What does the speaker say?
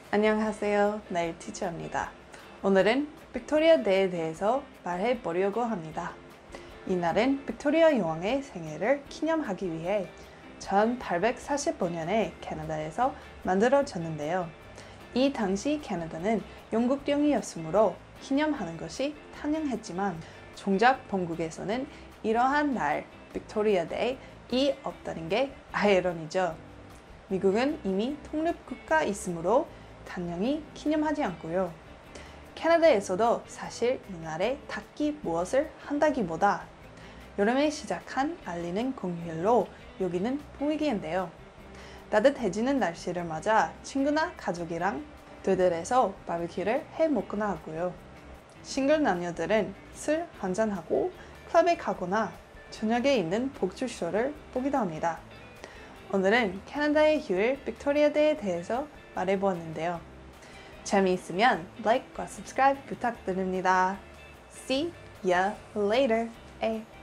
안녕하세요. 나일 티처입니다. 오늘은 빅토리아 데이에 대해서 말해 보려고 합니다. 이날은 빅토리아 여왕의 생일을 기념하기 위해 1845년에 캐나다에서 만들어졌는데요. 이 당시 캐나다는 영국령이었으므로 기념하는 것이 당연했지만 정작 본국에서는 이러한 날 빅토리아 데이이 없다는 게 아이러니죠. 미국은 이미 독립국가이므로 당연히 기념하지 않고요. 캐나다에서도 사실 이날에 딱히 무엇을 한다기보다 여름에 시작한 알리는 공휴일로 여기는 분위기인데요. 따뜻해지는 날씨를 맞아 친구나 가족이랑 되들에서 바비큐를 해 먹거나 하고요. 싱글 남녀들은 술 한잔하고 클럽에 가거나 저녁에 있는 복주쇼를 보기도 합니다. 오늘은 캐나다의 휴일 빅토리아 데이에 대해서 말해보았는데요. 재미있으면 like과 subscribe 부탁드립니다. See ya later.